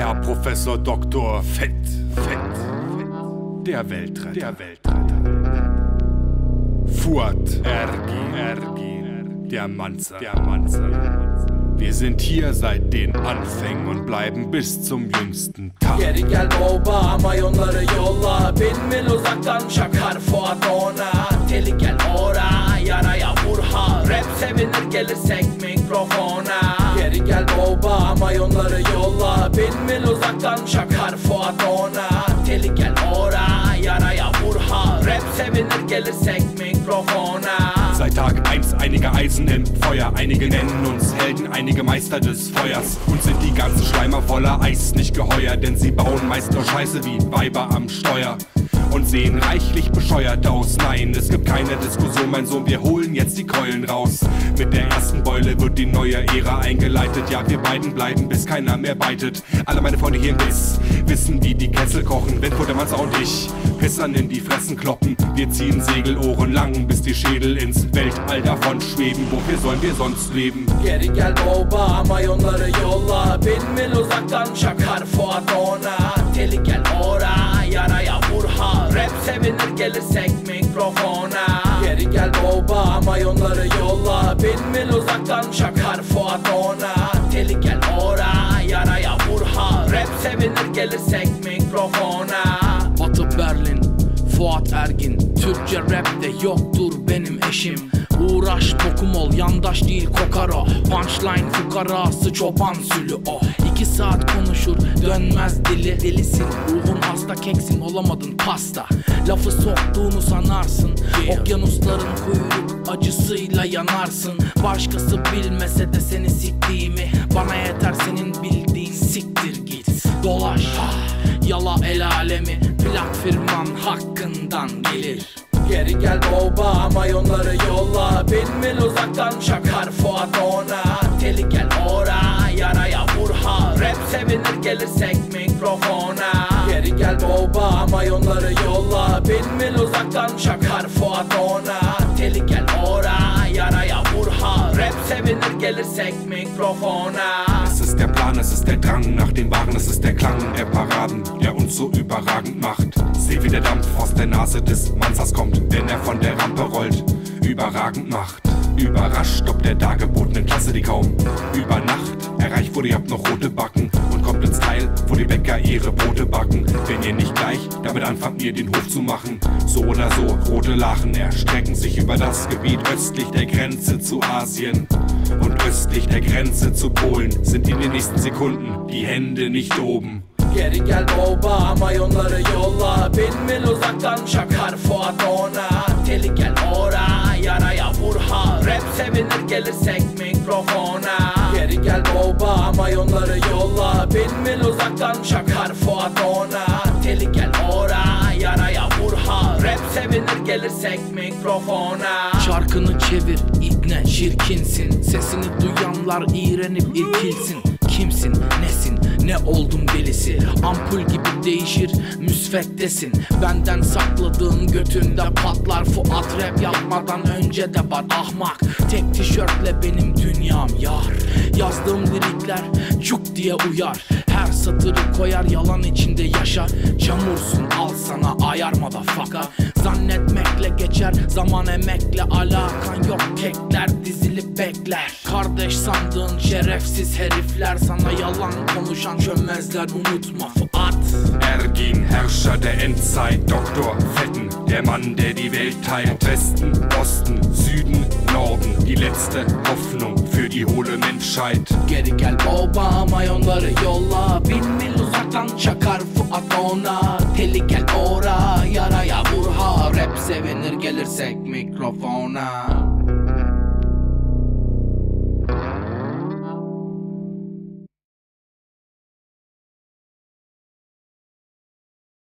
Ja, Professor Doktor Fett. Der Weltretter. Fuad Ergin, der Manzer. Wir sind hier seit den Anfängen und bleiben bis zum jüngsten Tag. Geri gel baba ama yolları yolla. Bin mil uzaktan çakar Fuat ona. Teli gel ora, yaraya vur ha. Rap sevinir gelirsek mikrofona. Geri gel baba ama yolları yolla. Bin mil uzaktan çakar Fuat ona. Teli gel ora, yaraya vur ha. Rap sevinir gelirsek mikrofona. Seit Tag 1 einige Eisen im Feuer. Einige nennen uns Helden, einige Meister des Feuers. Uns sind die ganzen Schleimer voller Eis nicht geheuer, denn sie bauen meist nur Scheiße wie Weiber am Steuer und sehen reichlich bescheuert aus. Nein, es gibt keine Diskussion, mein Sohn, wir holen jetzt die Keulen raus. Mit der ersten Beule wird die neue Ära eingeleitet. Ja, wir beiden bleiben, bis keiner mehr beitet. Alle meine Freunde hier im Biss wissen, wie die Kessel kochen. Wenn Futtermanzer und ich Pissern in die Fressen kloppen. Wir ziehen Segelohren lang, bis die Schädel ins Weltall davon schweben. Wofür sollen wir sonst leben? Geri gel baba ama yolları yolla. Bin mil uzaktan çakar Fuat ona. Teli gel ora, yaraya vur ha. Rap sevinir gelirsek mikrofona. Geri gel baba ama yolları yolla. Bin mil uzaktan çakar Fuat ona. Teli gel ora, yaraya vur ha. Rap sevinir gelirsek mikrofona. Batı Berlin, Fuat Ergin. Türkçe rapte yoktur benim eşim. Uğraş tokum ol, yandaş değil kokaro. Punchline fukarası, çoban sülü o. 2 saat konuşur, dönmez dili. Delisin, ruhun hasta, keksin, olamadın pasta. Lafı soktuğunu sanarsın. Okyanusların kuyruk acısıyla yanarsın. Başkası bilmese de seni siktiğimi. Bana yeter senin bildiğin, siktir git. Dolaş, yala el alemi. Plak firman hakkından gelir. Geri gel baba ama yolları yolla. Bin mil uzaktan çakar Fuat ona. Teli gel ora, yaraya vur ha. Rap sevinir gelirsek mikrofona. Geri gel baba ama yolları yolla. Bin mil uzaktan çakar Fuat ona. Teli gel ora, yaraya vur ha. Rap sevinir gelirsek mikrofona. Es ist der Plan, es ist der Drang nach dem Wahren, es ist der Klang der Paraden, der uns so überragend macht. Seh, wie der Dampf aus der Nase des Manzers kommt, wenn er von der Rampe rollt, überragend macht. Überrascht ob der dargebotenen Klasse, die kaum über Nacht erreicht wurde. Ihr habt noch rote Backen und kommt ins Teil, wo die Bäcker ihre Brote backen. Wenn ihr nicht gleich damit anfangt, mir den Hof zu machen, so oder so, rote Lachen erstrecken sich über das Gebiet östlich der Grenze zu Asien. Und östlich der Grenze zu Polen sind in den nächsten Sekunden die Hände nicht oben. Geri gel baba ama yolları yolla. Bin mil uzaktan çakar Fuat ona. Teli gel ora, yaraya vur ha. Rap sevinir gelirsek mikrofona. Geri gel baba ama yolları yolla. Bin mil uzaktan çakar Fuat ona. Teli gel ora, yaraya vur ha. Rap sevinir gelirsek mikrofona. Şarkını çevir, ibne çirkinsin. Sesini duyanlar iğrenip irkilsin. Kimsin, nesin, ne oldum delisi. Ampul gibi değişir, müsveddesin. Benden sakladığın götünde patlar. Fuat rap yapmadan önce de var ahmak. Tek tişörtle benim dünyam yar. Yazdığım lirikler cuk diye uyar. Her satırı koyar, yalan içinde yaşar. Çamursun, al sana ayar motherfucker. Zannetmekle geçer, zaman emekle alakan yok. Kekler dizilip bekler. Kardeş sandığın şerefsiz herifler. Sana yalan konuşan çömezler, unutma Fuat Ergin, Herrscher der Endzeit, Doktor Fetten, der Mann, der die Welt teilt. Westen, Osten, Süden, Norden, die letzte Hoffnung für die hohle Menschheit. Geri gel baba ama yolları yolla. Bin mil uzaktan çakar Fuat ona. Teli gel ora, yaraya vur ha. Rap sevinir gelirsek mikrofona.